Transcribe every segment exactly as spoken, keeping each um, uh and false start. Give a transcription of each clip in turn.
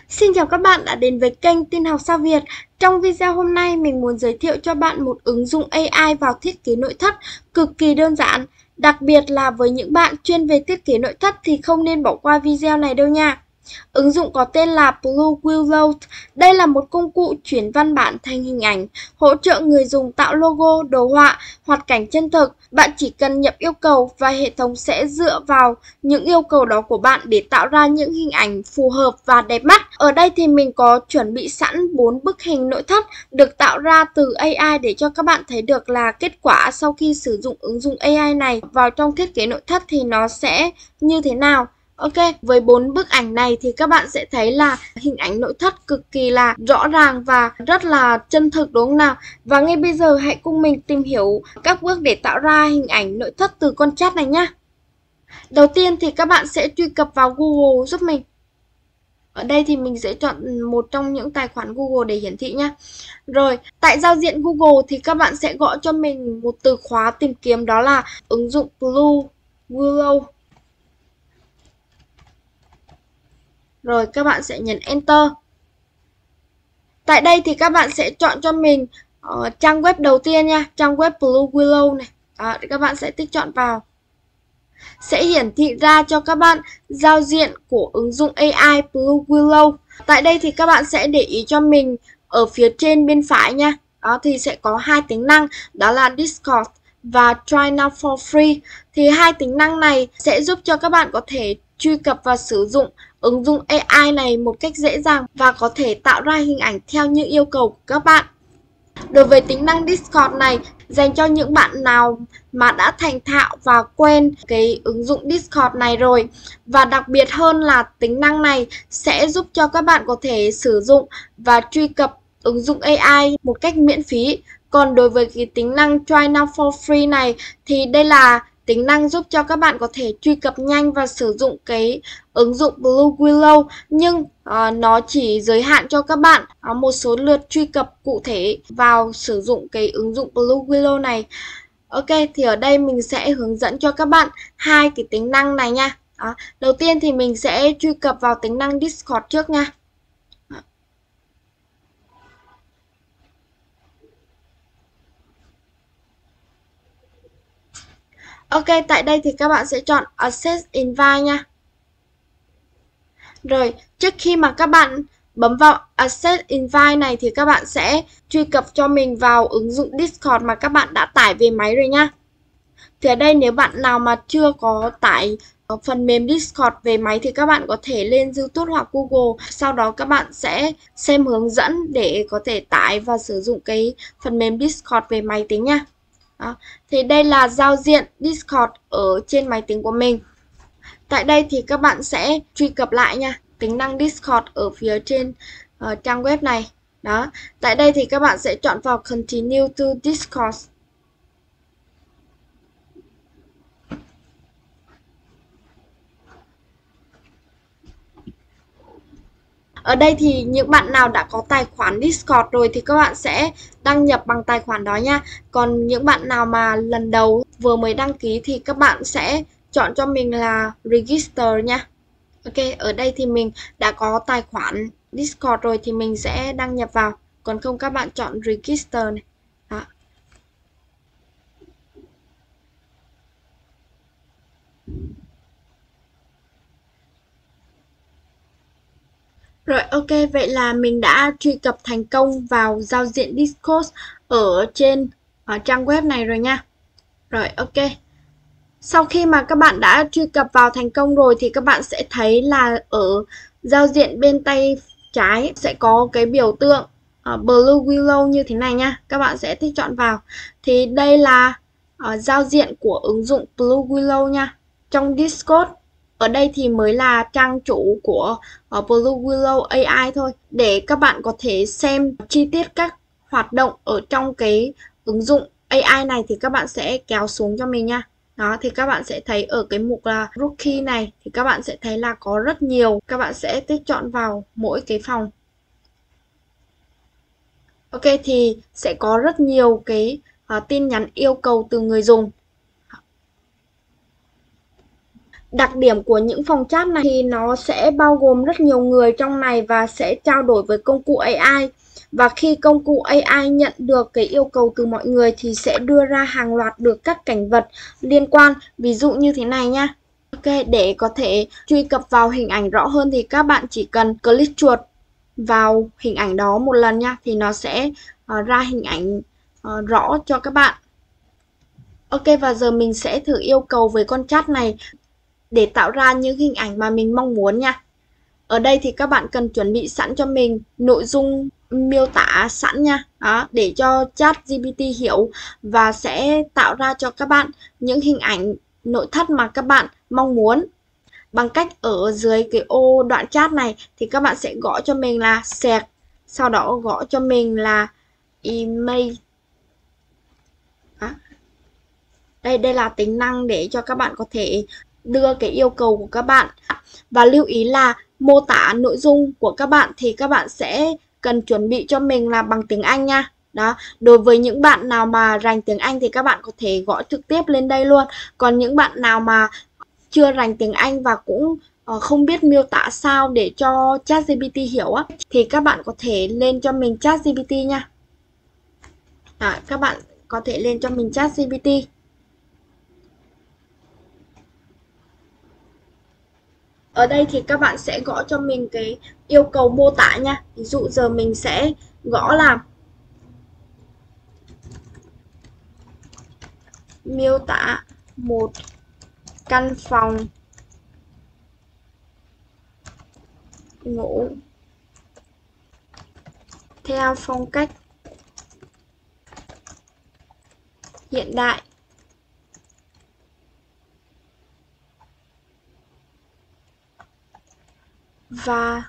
Xin chào các bạn đã đến với kênh Tin học sao Việt. Trong video hôm nay mình muốn giới thiệu cho bạn một ứng dụng a i vào thiết kế nội thất cực kỳ đơn giản. Đặc biệt là với những bạn chuyên về thiết kế nội thất thì không nên bỏ qua video này đâu nha. Ứng dụng có tên là Blue Willow. Đây là một công cụ chuyển văn bản thành hình ảnh, hỗ trợ người dùng tạo logo, đồ họa, hoạt cảnh chân thực. Bạn chỉ cần nhập yêu cầu và hệ thống sẽ dựa vào những yêu cầu đó của bạn để tạo ra những hình ảnh phù hợp và đẹp mắt. Ở đây thì mình có chuẩn bị sẵn bốn bức hình nội thất được tạo ra từ a i để cho các bạn thấy được là kết quả sau khi sử dụng ứng dụng a i này vào trong thiết kế nội thất thì nó sẽ như thế nào. Ok, với bốn bức ảnh này thì các bạn sẽ thấy là hình ảnh nội thất cực kỳ là rõ ràng và rất là chân thực, đúng không nào? Và ngay bây giờ hãy cùng mình tìm hiểu các bước để tạo ra hình ảnh nội thất từ con chat này nhé. Đầu tiên thì các bạn sẽ truy cập vào Google giúp mình. Ở đây thì mình sẽ chọn một trong những tài khoản Google để hiển thị nhé. Rồi, tại giao diện Google thì các bạn sẽ gõ cho mình một từ khóa tìm kiếm, đó là ứng dụng Blue Willow. Rồi các bạn sẽ nhấn Enter. Tại đây thì các bạn sẽ chọn cho mình uh, trang web đầu tiên nha, trang web Blue Willow này. Đó, thì các bạn sẽ tích chọn vào. Sẽ hiển thị ra cho các bạn giao diện của ứng dụng a i Blue Willow. Tại đây thì các bạn sẽ để ý cho mình ở phía trên bên phải nha. Đó thì sẽ có hai tính năng, đó là Discord và Try Now for Free. Thì hai tính năng này sẽ giúp cho các bạn có thể truy cập và sử dụng ứng dụng a i này một cách dễ dàng và có thể tạo ra hình ảnh theo như yêu cầu của các bạn. Đối với tính năng Discord này dành cho những bạn nào mà đã thành thạo và quen cái ứng dụng Discord này rồi. Và đặc biệt hơn là tính năng này sẽ giúp cho các bạn có thể sử dụng và truy cập ứng dụng a i một cách miễn phí. Còn đối với cái tính năng Try Now for Free này thì đây là tính năng giúp cho các bạn có thể truy cập nhanh và sử dụng cái ứng dụng Blue Willow, nhưng uh, nó chỉ giới hạn cho các bạn uh, một số lượt truy cập cụ thể vào sử dụng cái ứng dụng Blue Willow này. Ok, thì ở đây mình sẽ hướng dẫn cho các bạn hai cái tính năng này nha. Đó. Đầu tiên thì mình sẽ truy cập vào tính năng Discord trước nha. Ok, tại đây thì các bạn sẽ chọn Access Invite nha. Rồi, trước khi mà các bạn bấm vào Access Invite này thì các bạn sẽ truy cập cho mình vào ứng dụng Discord mà các bạn đã tải về máy rồi nha. Thì ở đây nếu bạn nào mà chưa có tải phần mềm Discord về máy thì các bạn có thể lên YouTube hoặc Google. Sau đó các bạn sẽ xem hướng dẫn để có thể tải và sử dụng cái phần mềm Discord về máy tính nha. Đó. Thì đây là giao diện Discord ở trên máy tính của mình. Tại đây thì các bạn sẽ truy cập lại nha, tính năng Discord ở phía trên uh, trang web này. Đó. Tại đây thì các bạn sẽ chọn vào Continue to Discord. Ở đây thì những bạn nào đã có tài khoản Discord rồi thì các bạn sẽ đăng nhập bằng tài khoản đó nha. Còn những bạn nào mà lần đầu vừa mới đăng ký thì các bạn sẽ chọn cho mình là Register nha. Ok, ở đây thì mình đã có tài khoản Discord rồi thì mình sẽ đăng nhập vào. Còn không các bạn chọn Register này. Đó. Rồi, ok, vậy là mình đã truy cập thành công vào giao diện Discord ở trên ở trang web này rồi nha. Rồi, ok. Sau khi mà các bạn đã truy cập vào thành công rồi thì các bạn sẽ thấy là ở giao diện bên tay trái sẽ có cái biểu tượng uh, Blue Willow như thế này nha. Các bạn sẽ thích chọn vào. Thì đây là uh, giao diện của ứng dụng Blue Willow nha. Trong Discord, ở đây thì mới là trang chủ của uh, Blue Willow a i thôi. Để các bạn có thể xem chi tiết các hoạt động ở trong cái ứng dụng a i này thì các bạn sẽ kéo xuống cho mình nha. Đó, thì các bạn sẽ thấy ở cái mục là Rookie này thì các bạn sẽ thấy là có rất nhiều. Các bạn sẽ tích chọn vào mỗi cái phòng. Ok, thì sẽ có rất nhiều cái uh, tin nhắn yêu cầu từ người dùng. Đặc điểm của những phòng chat này thì nó sẽ bao gồm rất nhiều người trong này và sẽ trao đổi với công cụ a i. Và khi công cụ a i nhận được cái yêu cầu từ mọi người thì sẽ đưa ra hàng loạt được các cảnh vật liên quan. Ví dụ như thế này nha. Ok, để có thể truy cập vào hình ảnh rõ hơn thì các bạn chỉ cần click chuột vào hình ảnh đó một lần nha, thì nó sẽ uh, ra hình ảnh uh, rõ cho các bạn. Ok, và giờ mình sẽ thử yêu cầu với con chat này để tạo ra những hình ảnh mà mình mong muốn nha. Ở đây thì các bạn cần chuẩn bị sẵn cho mình nội dung miêu tả sẵn nha, đó, để cho chat giê pê tê hiểu và sẽ tạo ra cho các bạn những hình ảnh nội thất mà các bạn mong muốn. Bằng cách ở dưới cái ô đoạn chat này thì các bạn sẽ gõ cho mình là sạc, sau đó gõ cho mình là email. Đó. Đây, đây là tính năng để cho các bạn có thể đưa cái yêu cầu của các bạn. Và lưu ý là mô tả nội dung của các bạn thì các bạn sẽ cần chuẩn bị cho mình là bằng tiếng Anh nha. Đó, đối với những bạn nào mà rành tiếng Anh thì các bạn có thể gõ trực tiếp lên đây luôn. Còn những bạn nào mà chưa rành tiếng Anh và cũng uh, không biết miêu tả sao để cho chat giê pê tê hiểu á, thì các bạn có thể lên cho mình chat giê pê tê nha. Đó, các bạn có thể lên cho mình chat giê pê tê. Ở đây thì các bạn sẽ gõ cho mình cái yêu cầu mô tả nha. Ví dụ giờ mình sẽ gõ là miêu tả một căn phòng ngủ theo phong cách hiện đại và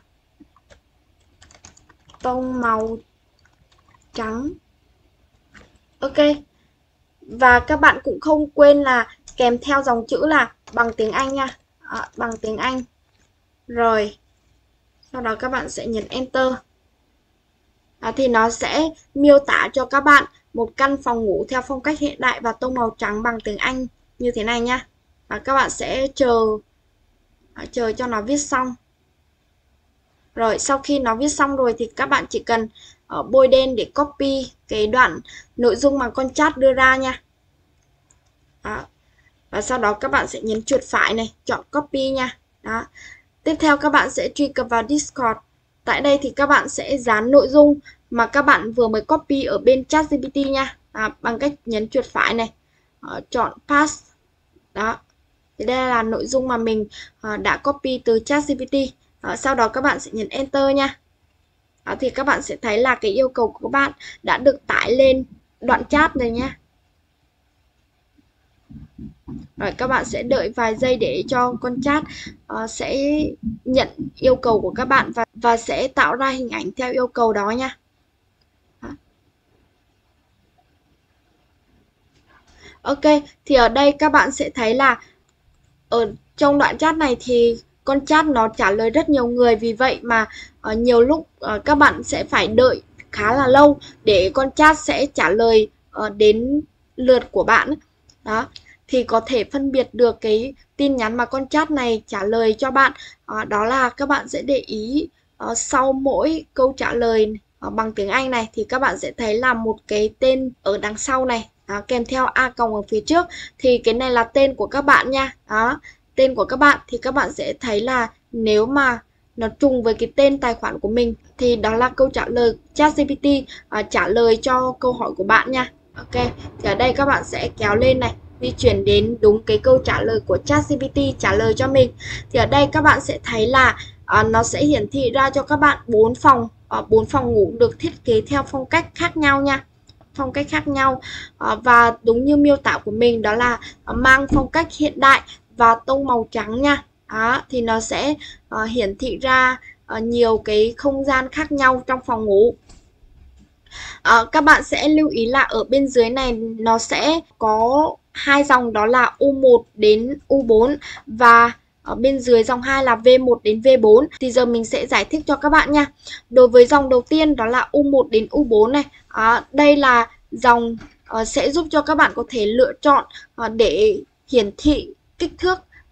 tông màu trắng. Ok. Và các bạn cũng không quên là kèm theo dòng chữ là bằng tiếng Anh nha. À, bằng tiếng Anh. Rồi. Sau đó các bạn sẽ nhấn Enter. À, thì nó sẽ miêu tả cho các bạn một căn phòng ngủ theo phong cách hiện đại và tông màu trắng bằng tiếng Anh như thế này nha. Và các bạn sẽ chờ à, chờ cho nó viết xong. Rồi sau khi nó viết xong rồi thì các bạn chỉ cần uh, bôi đen để copy cái đoạn nội dung mà con chat đưa ra nha. Đó. Và sau đó các bạn sẽ nhấn chuột phải này, chọn copy nha. Đó. Tiếp theo các bạn sẽ truy cập vào Discord. Tại đây thì các bạn sẽ dán nội dung mà các bạn vừa mới copy ở bên chat giê pê tê nha. Đó. Bằng cách nhấn chuột phải này, uh, chọn paste. Đó. Thì đây là nội dung mà mình uh, đã copy từ chat giê pê tê. Đó, sau đó các bạn sẽ nhấn Enter nha. Đó, thì các bạn sẽ thấy là cái yêu cầu của các bạn đã được tải lên đoạn chat này nha. Rồi các bạn sẽ đợi vài giây để cho con chat uh, sẽ nhận yêu cầu của các bạn và, và sẽ tạo ra hình ảnh theo yêu cầu đó nha. Đó. Ok, thì ở đây các bạn sẽ thấy là ở trong đoạn chat này thì con chat nó trả lời rất nhiều người, vì vậy mà uh, nhiều lúc uh, các bạn sẽ phải đợi khá là lâu để con chat sẽ trả lời uh, đến lượt của bạn. Đó, thì có thể phân biệt được cái tin nhắn mà con chat này trả lời cho bạn. Uh, đó là các bạn sẽ để ý uh, sau mỗi câu trả lời uh, bằng tiếng Anh này thì các bạn sẽ thấy là một cái tên ở đằng sau này. Đó, kèm theo a còng ở phía trước thì cái này là tên của các bạn nha. Đó, tên của các bạn thì các bạn sẽ thấy là nếu mà nó trùng với cái tên tài khoản của mình thì đó là câu trả lời chat giê pê tê uh, trả lời cho câu hỏi của bạn nha. Ok, thì ở đây các bạn sẽ kéo lên này, di chuyển đến đúng cái câu trả lời của chat giê pê tê trả lời cho mình. Thì ở đây các bạn sẽ thấy là uh, nó sẽ hiển thị ra cho các bạn bốn phòng, uh, bốn phòng ngủ được thiết kế theo phong cách khác nhau nha. Phong cách khác nhau uh, và đúng như miêu tả của mình, đó là uh, mang phong cách hiện đại và tông màu trắng nha. Đó, thì nó sẽ uh, hiển thị ra uh, nhiều cái không gian khác nhau trong phòng ngủ. Uh, các bạn sẽ lưu ý là ở bên dưới này nó sẽ có hai dòng, đó là u một đến u bốn và ở bên dưới dòng hai là v một đến v bốn. Thì giờ mình sẽ giải thích cho các bạn nha. Đối với dòng đầu tiên đó là u một đến u bốn này, uh, đây là dòng uh, sẽ giúp cho các bạn có thể lựa chọn uh, để hiển thị kích thước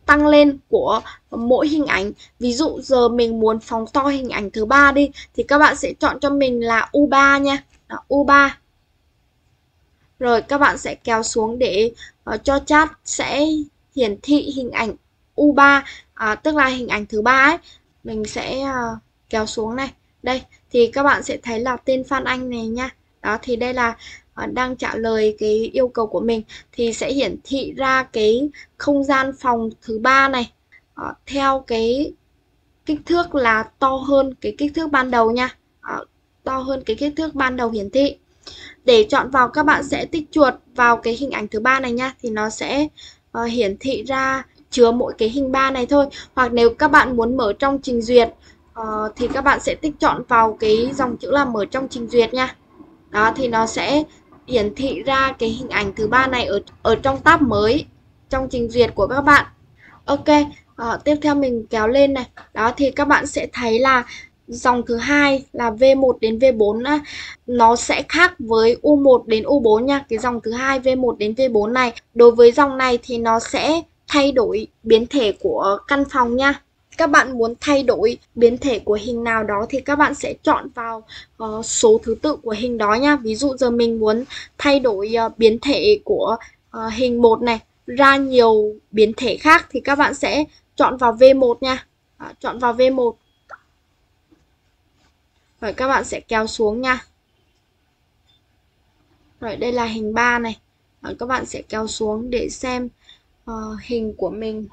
tăng lên của mỗi hình ảnh. Ví dụ giờ mình muốn phóng to hình ảnh thứ ba đi thì các bạn sẽ chọn cho mình là U ba nha. Đó, U ba. Rồi các bạn sẽ kéo xuống để uh, cho chat sẽ hiển thị hình ảnh U ba, à, tức là hình ảnh thứ ba ấy. Mình sẽ uh, kéo xuống này. Đây thì các bạn sẽ thấy là tên Phan Anh này nha. Đó thì đây là uh, đang trả lời cái yêu cầu của mình, thì sẽ hiển thị ra cái không gian phòng thứ ba này uh, theo cái kích thước là to hơn cái kích thước ban đầu nha. Uh, to hơn cái kích thước ban đầu hiển thị. Để chọn vào, các bạn sẽ tích chuột vào cái hình ảnh thứ ba này nha, thì nó sẽ uh, hiển thị ra chứa mỗi cái hình ba này thôi. Hoặc nếu các bạn muốn mở trong trình duyệt uh, thì các bạn sẽ tích chọn vào cái dòng chữ là mở trong trình duyệt nha. Đó thì nó sẽ hiển thị ra cái hình ảnh thứ ba này ở ở trong tab mới trong trình duyệt của các bạn. Ok, uh, tiếp theo mình kéo lên này. Đó thì các bạn sẽ thấy là dòng thứ hai là V một đến V bốn á, nó sẽ khác với U một đến U bốn nha. Cái dòng thứ hai V một đến V bốn này, đối với dòng này thì nó sẽ thay đổi biến thể của căn phòng nha. Các bạn muốn thay đổi biến thể của hình nào đó thì các bạn sẽ chọn vào uh, số thứ tự của hình đó nha. Ví dụ giờ mình muốn thay đổi uh, biến thể của uh, hình một này ra nhiều biến thể khác thì các bạn sẽ chọn vào V một nha. Đó, chọn vào V một. Rồi các bạn sẽ kéo xuống nha. Rồi đây là hình ba này. Rồi các bạn sẽ kéo xuống để xem uh, hình của mình.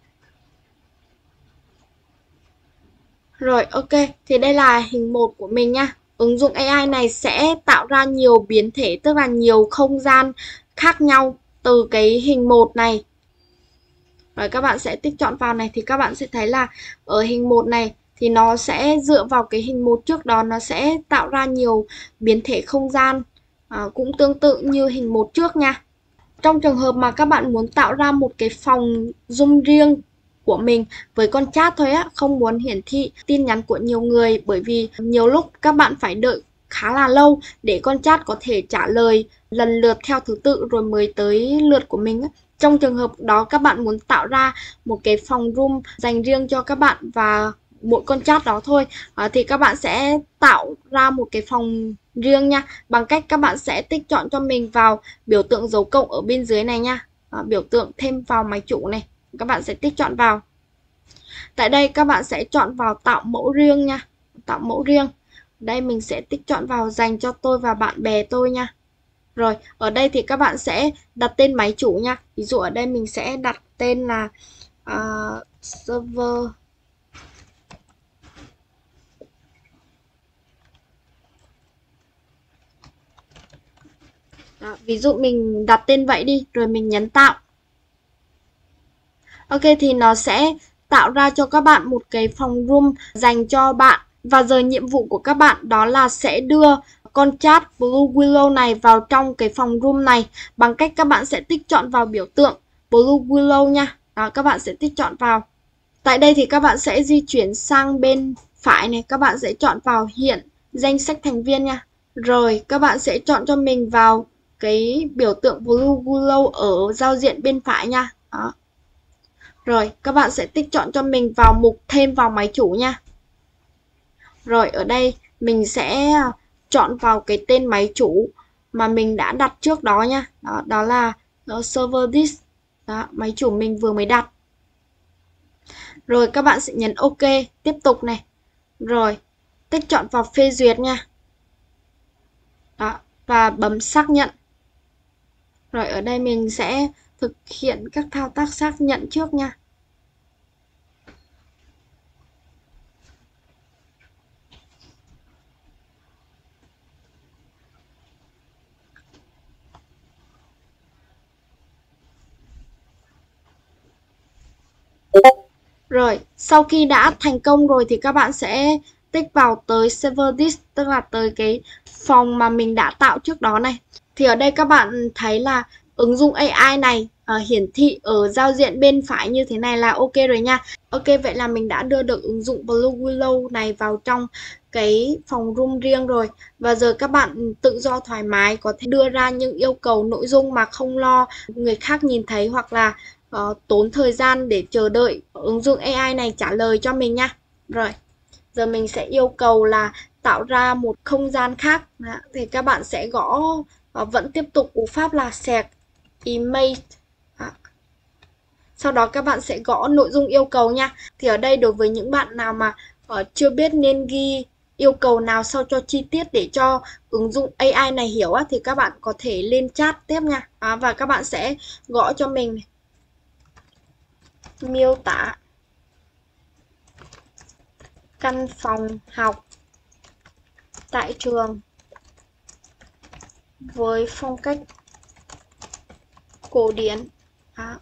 Rồi ok, thì đây là hình một của mình nha. Ứng dụng a i này sẽ tạo ra nhiều biến thể, tức là nhiều không gian khác nhau từ cái hình một này. Rồi các bạn sẽ tích chọn vào này thì các bạn sẽ thấy là ở hình một này thì nó sẽ dựa vào cái hình một trước đó, nó sẽ tạo ra nhiều biến thể không gian à, cũng tương tự như hình một trước nha. Trong trường hợp mà các bạn muốn tạo ra một cái phòng Zoom riêng của mình với con chat thôi á, không muốn hiển thị tin nhắn của nhiều người, bởi vì nhiều lúc các bạn phải đợi khá là lâu để con chat có thể trả lời lần lượt theo thứ tự rồi mới tới lượt của mình á. Trong trường hợp đó các bạn muốn tạo ra một cái phòng room dành riêng cho các bạn và mỗi con chat đó thôi, à, thì các bạn sẽ tạo ra một cái phòng riêng nha, bằng cách các bạn sẽ tích chọn cho mình vào biểu tượng dấu cộng ở bên dưới này nha, à, biểu tượng thêm vào máy chủ này, các bạn sẽ tích chọn vào. Tại đây các bạn sẽ chọn vào tạo mẫu riêng nha, tạo mẫu riêng. Đây mình sẽ tích chọn vào dành cho tôi và bạn bè tôi nha. Rồi, ở đây thì các bạn sẽ đặt tên máy chủ nha. Ví dụ ở đây mình sẽ đặt tên là uh, server. Đó, ví dụ mình đặt tên vậy đi, rồi mình nhấn tạo. Ok, thì nó sẽ tạo ra cho các bạn một cái phòng room dành cho bạn. Và giờ nhiệm vụ của các bạn đó là sẽ đưa con chat Blue Willow này vào trong cái phòng room này bằng cách các bạn sẽ tích chọn vào biểu tượng Blue Willow nha. Đó, các bạn sẽ tích chọn vào. Tại đây thì các bạn sẽ di chuyển sang bên phải này, các bạn sẽ chọn vào hiện danh sách thành viên nha. Rồi các bạn sẽ chọn cho mình vào cái biểu tượng Blue Willow ở giao diện bên phải nha. Đó. Rồi các bạn sẽ tích chọn cho mình vào mục thêm vào máy chủ nha. Rồi ở đây mình sẽ chọn vào cái tên máy chủ mà mình đã đặt trước đó nha. Đó, đó là đó, server disk. Đó, máy chủ mình vừa mới đặt. Rồi các bạn sẽ nhấn OK, tiếp tục này. Rồi tích chọn vào phê duyệt nha. Đó, và bấm xác nhận. Rồi ở đây mình sẽ thực hiện các thao tác xác nhận trước nha. Rồi, sau khi đã thành công rồi thì các bạn sẽ tích vào tới server disk, tức là tới cái phòng mà mình đã tạo trước đó này. Thì ở đây các bạn thấy là ứng dụng a i này uh, hiển thị ở giao diện bên phải như thế này là ok rồi nha. Ok, vậy là mình đã đưa được ứng dụng Blue Willow này vào trong cái phòng room riêng rồi. Và giờ các bạn tự do thoải mái có thể đưa ra những yêu cầu nội dung mà không lo người khác nhìn thấy, hoặc là uh, tốn thời gian để chờ đợi ứng dụng a i này trả lời cho mình nha. Rồi, giờ mình sẽ yêu cầu là tạo ra một không gian khác. Đó, thì các bạn sẽ gõ uh, vẫn tiếp tục cú pháp là set image. Đó. Sau đó các bạn sẽ gõ nội dung yêu cầu nha. Thì ở đây đối với những bạn nào mà uh, chưa biết nên ghi yêu cầu nào sao cho chi tiết để cho ứng dụng a i này hiểu á, thì các bạn có thể lên chat tiếp nha. Đó, và các bạn sẽ gõ cho mình này. Miêu tả căn phòng học tại trường với phong cách cổ điển. Đó.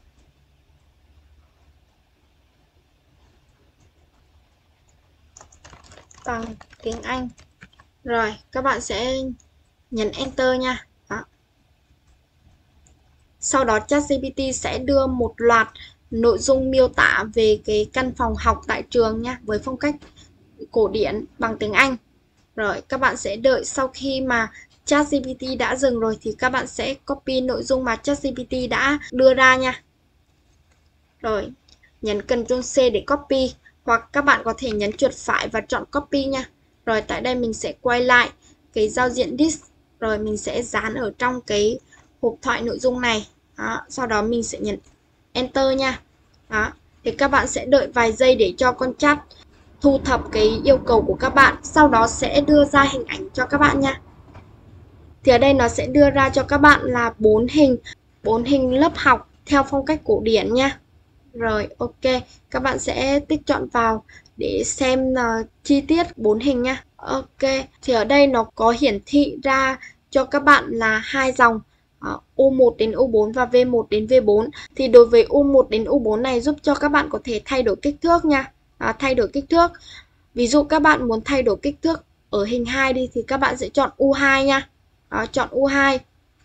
Bằng tiếng Anh. Rồi, các bạn sẽ nhấn Enter nha. Đó. Sau đó ChatGPT sẽ đưa một loạt nội dung miêu tả về cái căn phòng học tại trường nha, với phong cách cổ điển bằng tiếng Anh. Rồi, các bạn sẽ đợi sau khi mà ChatGPT đã dừng rồi thì các bạn sẽ copy nội dung mà ChatGPT đã đưa ra nha. Rồi, nhấn Ctrl C để copy, hoặc các bạn có thể nhấn chuột phải và chọn copy nha. Rồi, tại đây mình sẽ quay lại cái giao diện disk, rồi mình sẽ dán ở trong cái hộp thoại nội dung này. Đó, sau đó mình sẽ nhấn Enter nha. Đó, thì các bạn sẽ đợi vài giây để cho con chat thu thập cái yêu cầu của các bạn, sau đó sẽ đưa ra hình ảnh cho các bạn nha. Thì ở đây nó sẽ đưa ra cho các bạn là bốn hình, bốn hình lớp học theo phong cách cổ điển nha. Rồi, ok, các bạn sẽ tích chọn vào để xem uh, chi tiết bốn hình nha. Ok, thì ở đây nó có hiển thị ra cho các bạn là hai dòng uh, U một đến U bốn và V một đến V bốn. Thì đối với U một đến U bốn này giúp cho các bạn có thể thay đổi kích thước nha. À, thay đổi kích thước. Ví dụ các bạn muốn thay đổi kích thước ở hình hai đi thì các bạn sẽ chọn U hai nha. Đó, chọn U hai.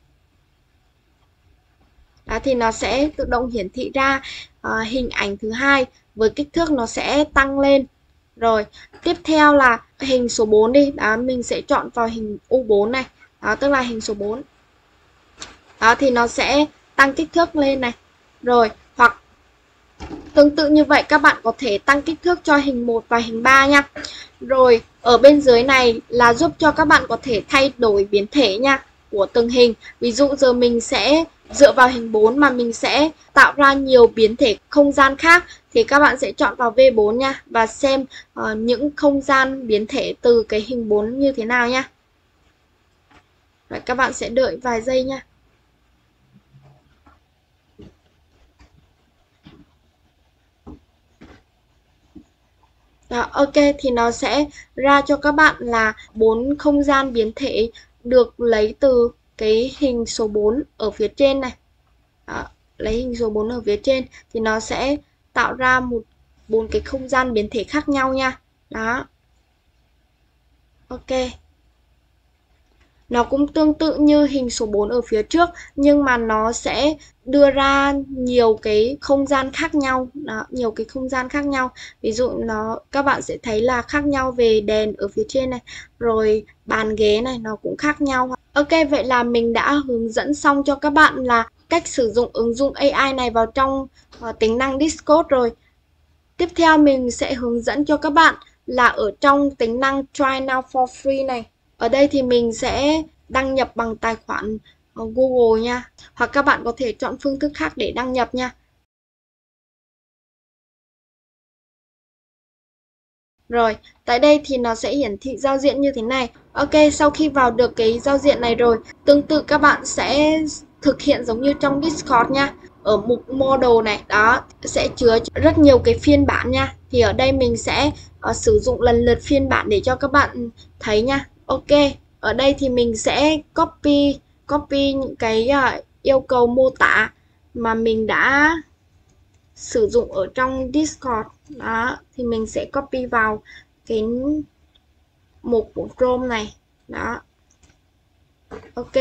Đó, thì nó sẽ tự động hiển thị ra uh, hình ảnh thứ hai với kích thước nó sẽ tăng lên. Rồi, tiếp theo là hình số bốn đi. Đó, mình sẽ chọn vào hình U bốn này. Đó, tức là hình số bốn. Đó, thì nó sẽ tăng kích thước lên này. Rồi, hoặc tương tự như vậy các bạn có thể tăng kích thước cho hình một và hình ba nha. Rồi, ở bên dưới này là giúp cho các bạn có thể thay đổi biến thể nha của từng hình. Ví dụ giờ mình sẽ dựa vào hình bốn mà mình sẽ tạo ra nhiều biến thể không gian khác thì các bạn sẽ chọn vào V bốn nha và xem uh, những không gian biến thể từ cái hình bốn như thế nào nha. Rồi, các bạn sẽ đợi vài giây nha. Đó, ok, thì nó sẽ ra cho các bạn là bốn không gian biến thể được lấy từ cái hình số bốn ở phía trên này. Đó, lấy hình số bốn ở phía trên thì nó sẽ tạo ra một bốn cái không gian biến thể khác nhau nha. Đó. Ok. Nó cũng tương tự như hình số bốn ở phía trước nhưng mà nó sẽ đưa ra nhiều cái không gian khác nhau. Đó, nhiều cái không gian khác nhau. Ví dụ nó các bạn sẽ thấy là khác nhau về đèn ở phía trên này, rồi bàn ghế này nó cũng khác nhau. Ok, vậy là mình đã hướng dẫn xong cho các bạn là cách sử dụng ứng dụng a i này vào trong uh, tính năng Discord rồi. Tiếp theo mình sẽ hướng dẫn cho các bạn là ở trong tính năng Try Now for Free này. Ở đây thì mình sẽ đăng nhập bằng tài khoản Google nha. Hoặc các bạn có thể chọn phương thức khác để đăng nhập nha. Rồi, tại đây thì nó sẽ hiển thị giao diện như thế này. Ok, sau khi vào được cái giao diện này rồi, tương tự các bạn sẽ thực hiện giống như trong Discord nha. Ở mục model này, đó, sẽ chứa rất nhiều cái phiên bản nha. Thì ở đây mình sẽ uh, sử dụng lần lượt phiên bản để cho các bạn thấy nha. Ok, ở đây thì mình sẽ copy copy những cái uh, yêu cầu mô tả mà mình đã sử dụng ở trong Discord. Đó, thì mình sẽ copy vào cái mục của Chrome này. Đó. Ok.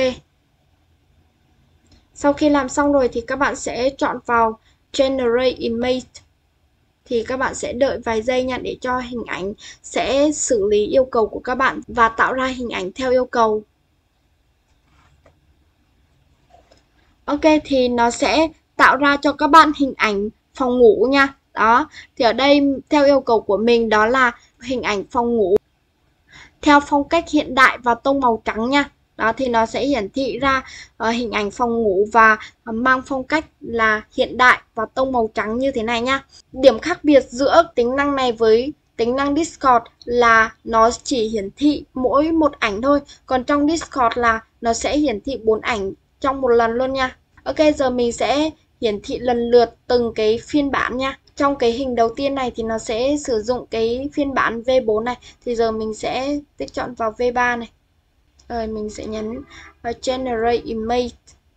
Sau khi làm xong rồi thì các bạn sẽ chọn vào Generate Image. Thì các bạn sẽ đợi vài giây nha để cho hình ảnh sẽ xử lý yêu cầu của các bạn và tạo ra hình ảnh theo yêu cầu. Ok, thì nó sẽ tạo ra cho các bạn hình ảnh phòng ngủ nha. Đó, thì ở đây theo yêu cầu của mình đó là hình ảnh phòng ngủ theo phong cách hiện đại và tông màu trắng nha. Đó thì nó sẽ hiển thị ra uh, hình ảnh phòng ngủ và uh, mang phong cách là hiện đại và tông màu trắng như thế này nha. Điểm khác biệt giữa tính năng này với tính năng Discord là nó chỉ hiển thị mỗi một ảnh thôi. Còn trong Discord là nó sẽ hiển thị bốn ảnh trong một lần luôn nha. Ok, giờ mình sẽ hiển thị lần lượt từng cái phiên bản nha. Trong cái hình đầu tiên này thì nó sẽ sử dụng cái phiên bản V bốn này. Thì giờ mình sẽ tích chọn vào V ba này. Rồi mình sẽ nhấn vào Generate Image.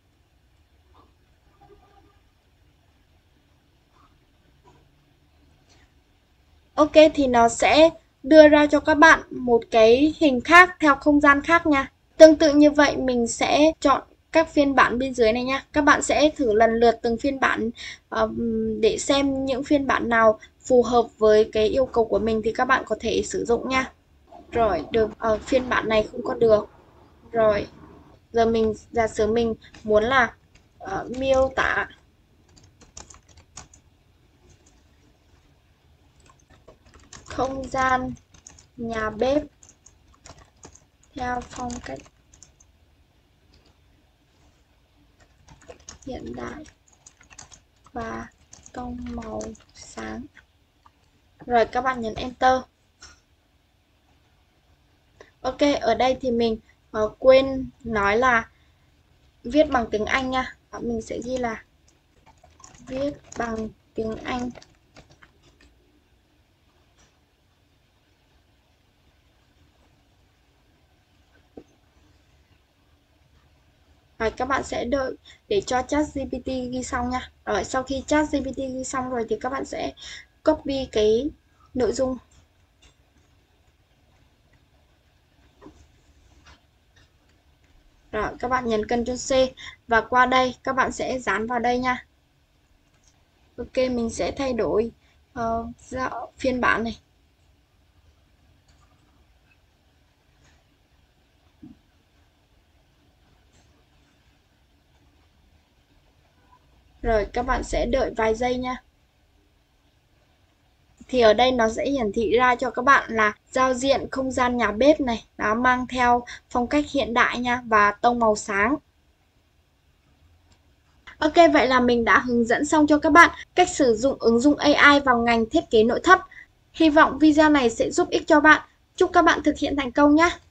Ok, thì nó sẽ đưa ra cho các bạn một cái hình khác theo không gian khác nha. Tương tự như vậy mình sẽ chọn các phiên bản bên dưới này nha. Các bạn sẽ thử lần lượt từng phiên bản uh, để xem những phiên bản nào phù hợp với cái yêu cầu của mình thì các bạn có thể sử dụng nha. Rồi, được uh, phiên bản này không có được. Rồi, giờ mình giả sử mình muốn là uh, miêu tả không gian nhà bếp theo phong cách hiện đại và tông màu sáng. Rồi các bạn nhấn Enter. Ok, ở đây thì mình uh, quên nói là viết bằng tiếng Anh nha. Đó, mình sẽ ghi là viết bằng tiếng Anh. Rồi các bạn sẽ đợi để cho ChatGPT ghi xong nha. Rồi sau khi ChatGPT ghi xong rồi thì các bạn sẽ copy cái nội dung. Rồi các bạn nhấn Ctrl C và qua đây các bạn sẽ dán vào đây nha. Ok, mình sẽ thay đổi uh, phiên bản này. Rồi các bạn sẽ đợi vài giây nha. Thì ở đây nó sẽ hiển thị ra cho các bạn là giao diện không gian nhà bếp này. Nó mang theo phong cách hiện đại nha và tông màu sáng. Ok, vậy là mình đã hướng dẫn xong cho các bạn cách sử dụng ứng dụng A I vào ngành thiết kế nội thất. Hy vọng video này sẽ giúp ích cho bạn. Chúc các bạn thực hiện thành công nhé!